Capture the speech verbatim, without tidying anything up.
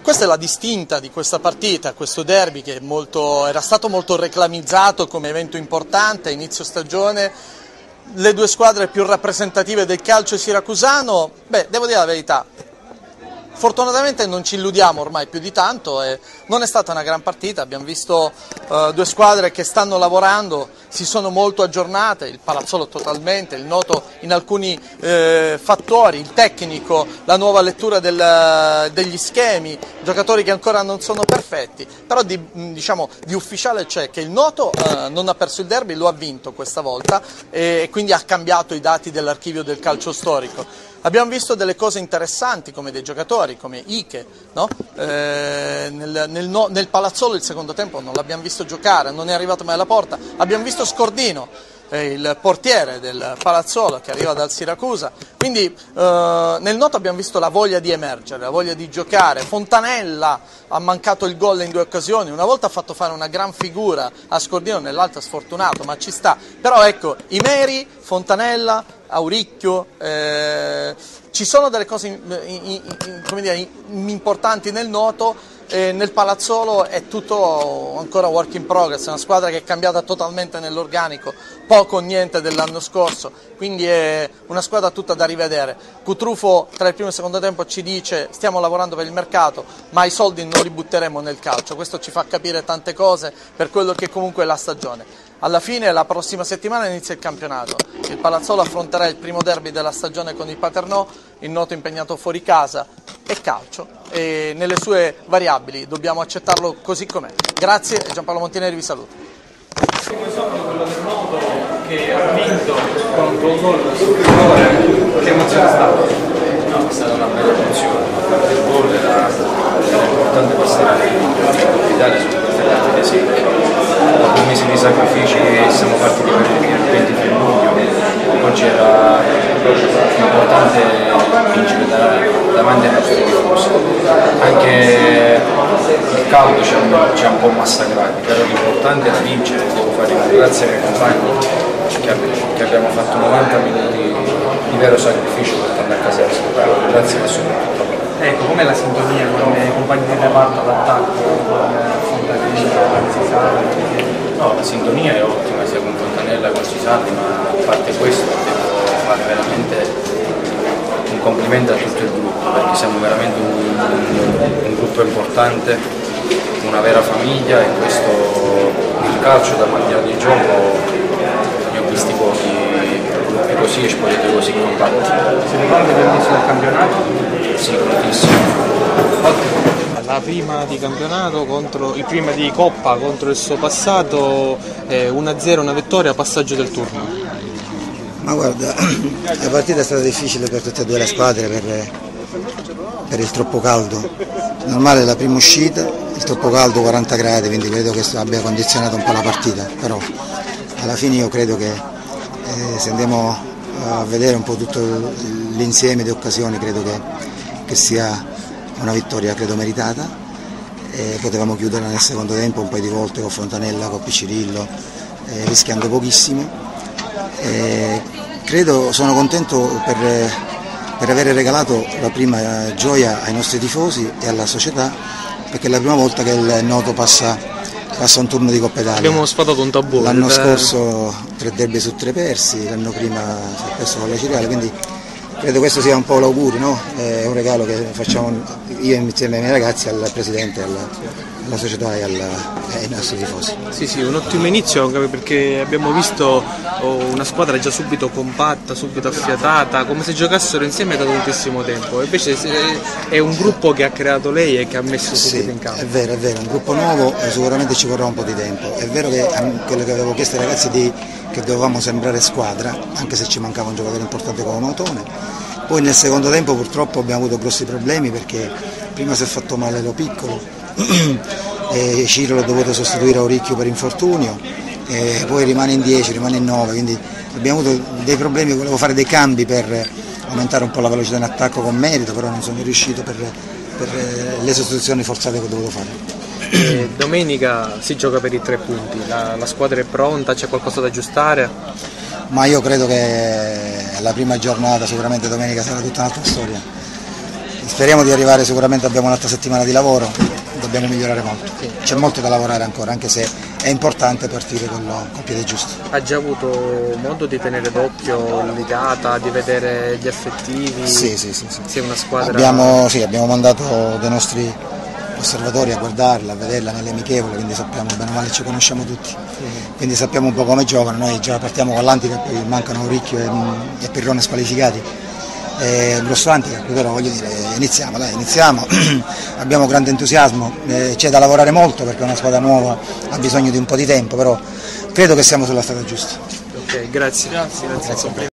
questa è la distinta di questa partita, questo derby che è molto, era stato molto reclamizzato come evento importante a inizio stagione. Le due squadre più rappresentative del calcio siracusano, beh, devo dire la verità, fortunatamente non ci illudiamo ormai più di tanto e non è stata una gran partita, abbiamo visto uh, due squadre che stanno lavorando, si sono molto aggiornate, il Palazzolo totalmente, il Noto in alcuni eh, fattori, il tecnico, la nuova lettura del, degli schemi, giocatori che ancora non sono perfetti, però di, diciamo, di ufficiale c'è che il Noto uh, non ha perso il derby, lo ha vinto questa volta e quindi ha cambiato i dati dell'archivio del calcio storico. Abbiamo visto delle cose interessanti come dei giocatori, come Ike, no? eh, nel, nel, no, nel Palazzolo il secondo tempo non l'abbiamo visto giocare, non è arrivato mai alla porta, abbiamo visto Scordino, eh, il portiere del Palazzolo che arriva dal Siracusa, quindi eh, nel Noto abbiamo visto la voglia di emergere, la voglia di giocare. Fontanella ha mancato il gol in due occasioni, una volta ha fatto fare una gran figura a Scordino, nell'altra sfortunato, ma ci sta, però ecco, Imeri, Fontanella, Auricchio, eh, ci sono delle cose in, in, in, come dire, importanti nel Noto, eh, nel Palazzolo è tutto ancora work in progress, è una squadra che è cambiata totalmente nell'organico, poco o niente dell'anno scorso, quindi è una squadra tutta da rivedere. Cutrufo tra il primo e il secondo tempo ci dice stiamo lavorando per il mercato, ma i soldi non li butteremo nel calcio, questo ci fa capire tante cose per quello che comunque è la stagione. Alla fine, la prossima settimana inizia il campionato, il Palazzolo affronterà il primo derby della stagione con il Paternò, il Noto impegnato fuori casa, è calcio e nelle sue variabili dobbiamo accettarlo così com'è. Grazie e Giampaolo Montineri vi saluta. Quello del Noto che ha vinto con due gol sul rigore, che emozione è stata? No, è stata una bella emozione, il gol era importante passare l'Italia su queste partite sì. Dopo un mese di sacrifici siamo partiti per il ventitré luglio, oggi era importante vincere davanti ai nostri tifosi, anche il caldo ci ha, ci ha un po' massacrati, però l'importante era vincere. Devo fare grazie ai compagni che abbiamo fatto novanta minuti di vero sacrificio portando a casa il risultato, grazie e soprattutto a me. Ecco, com'è la sintonia con i compagni di reparto d'attacco, con Fontanella, Cisalli? No, la sintonia è ottima sia con Fontanella che con Cisalli, ma a parte questo devo fare veramente un complimento a tutto il gruppo, perché siamo veramente un, un, un gruppo importante, una vera famiglia, e questo il calcio da qualche anno di gioco ne ho visti pochi gruppi così e spogliati così compatti. Si ricorda dell'inizio del campionato? Sì, moltissimo. La prima di campionato contro il prima di Coppa contro il suo passato, eh, uno a zero, una vittoria, passaggio del turno. Ma guarda, la partita è stata difficile per tutte e due le squadre per, per il troppo caldo. Normale la prima uscita, il troppo caldo quaranta gradi, quindi credo che abbia condizionato un po' la partita, però alla fine io credo che eh, se andiamo a vedere un po' tutto l'insieme di occasioni credo che, che sia una vittoria credo meritata. E potevamo chiuderla nel secondo tempo un paio di volte con Fontanella, con Piccirillo, eh, rischiando pochissimo. E credo, sono contento per, per aver regalato la prima gioia ai nostri tifosi e alla società, perché è la prima volta che il Noto passa, passa un turno di Coppa Italia. Abbiamo sfatato un tabù. L'anno scorso tre derby su tre persi, l'anno prima si è perso con la Ciriale, quindi credo questo sia un po' l'augurio, no? È un regalo che facciamo io insieme ai miei ragazzi, al Presidente, alla, alla società e, alla, e ai nostri tifosi. Sì, sì, un ottimo inizio perché abbiamo visto una squadra già subito compatta, subito affiatata, come se giocassero insieme da tantissimo tempo. Invece è un gruppo che ha creato lei e che ha messo subito sì, in campo. È vero, è vero, un gruppo nuovo, sicuramente ci vorrà un po' di tempo. È vero che quello che avevo chiesto ai ragazzi di che dovevamo sembrare squadra, anche se ci mancava un giocatore importante come Mautone. Poi nel secondo tempo purtroppo abbiamo avuto grossi problemi perché prima si è fatto male Lo Piccolo e Ciro l'ho dovuto sostituire a Auricchio per infortunio, e poi rimane in dieci, rimane in nove, quindi abbiamo avuto dei problemi, volevo fare dei cambi per aumentare un po' la velocità in attacco con merito, però non sono riuscito per, per le sostituzioni forzate che ho dovuto fare. E domenica si gioca per i tre punti, la, la squadra è pronta, c'è qualcosa da aggiustare? Ma io credo che la prima giornata, sicuramente domenica, sarà tutta un'altra storia. speriamo di arrivare, sicuramente abbiamo un'altra settimana di lavoro, dobbiamo migliorare molto, c'è molto da lavorare ancora, anche se è importante partire con il piede giusto. Ha già avuto modo di tenere d'occhio l'Igata, di vedere gli effettivi? Sì, sì, sì, sì. Sì, una squadra... abbiamo, sì, abbiamo mandato dei nostri osservatori a guardarla, a vederla nelle amichevoli, quindi sappiamo bene o male, ci conosciamo tutti, quindi sappiamo un po' come giocano. Noi già partiamo con l'Antica, poi mancano Ricchio e, e Pirrone squalificati, e grosso Antica, però voglio dire, iniziamo, dai, iniziamo, abbiamo grande entusiasmo, eh, c'è da lavorare molto perché una squadra nuova ha bisogno di un po' di tempo, però credo che siamo sulla strada giusta. Ok, grazie. Grazie. grazie.